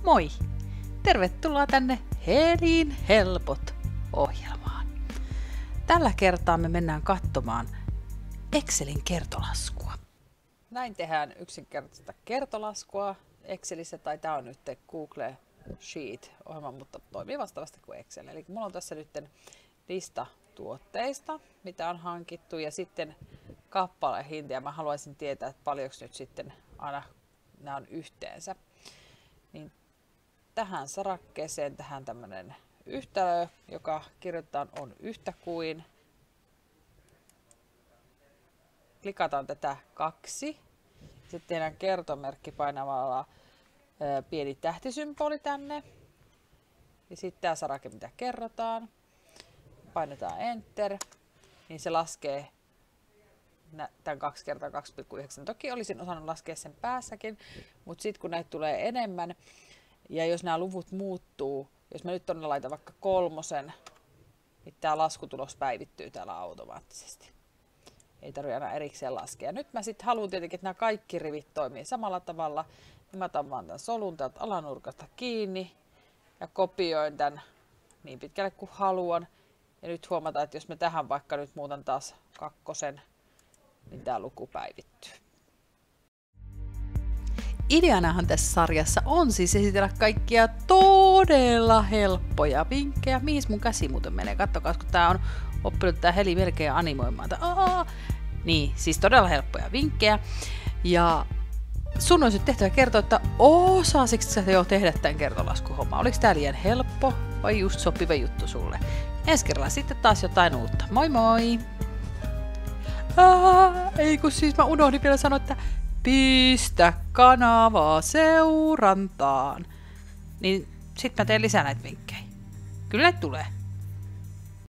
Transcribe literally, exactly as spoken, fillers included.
Moi! Tervetuloa tänne Helin helpot ohjelmaan. Tällä kertaa me mennään katsomaan Excelin kertolaskua. Näin tehdään yksinkertaista kertolaskua Excelissä, tai tämä on nyt Google Sheet-ohjelma, mutta toimii vastaavasti kuin Excel. Eli mulla on tässä nyt lista tuotteista, mitä on hankittu, ja sitten kappalehinta, ja mä haluaisin tietää, että paljonko nyt sitten aina nämä on yhteensä. Niin tähän sarakkeeseen tähän tämmönen yhtälö, joka kirjoitetaan on yhtä kuin. Klikataan tätä kaksi. Sitten tehdään kertomerkki painamalla ää, pieni tähtisymboli tänne. Ja sitten tämä sarake, mitä kerrotaan. Painetaan Enter. Niin se laskee tämän kaksi kertaa kaksi pilkku yhdeksän. Toki olisin osannut laskea sen päässäkin, mutta sitten kun näitä tulee enemmän, ja jos nämä luvut muuttuu, jos mä nyt tonne laitan vaikka kolmosen, niin tämä laskutulos päivittyy täällä automaattisesti. Ei tarvitse aina erikseen laskea. Nyt mä sitten haluan tietenkin, että nämä kaikki rivit toimii samalla tavalla. Niin mä otan vaan tämän solun täältä alanurkasta kiinni ja kopioin tämän niin pitkälle kuin haluan. Ja nyt huomataan, että jos mä tähän vaikka nyt muutan taas kakkosen, niin tämä luku päivittyy. Ideanahan tässä sarjassa on siis esitellä kaikkia todella helppoja vinkkejä. Mihin mun käsi muuten menee? Kattokaa, kun tää on oppinut tää Heli melkein animoimaan. Aa! Niin, siis todella helppoja vinkkejä. Ja sun olisi nyt tehtävä kertoa, että osaisitko sä jo tehdä tämän kertolaskuhomman? Oliko tää liian helppo vai just sopiva juttu sulle? Ensi kerralla sitten taas jotain uutta. Moi moi! Aa, ei kun siis mä unohdin vielä sanoa, että pistä kanavaa seurantaan. Niin sit mä teen lisää näitä vinkkejä. Kyllä näitä tulee.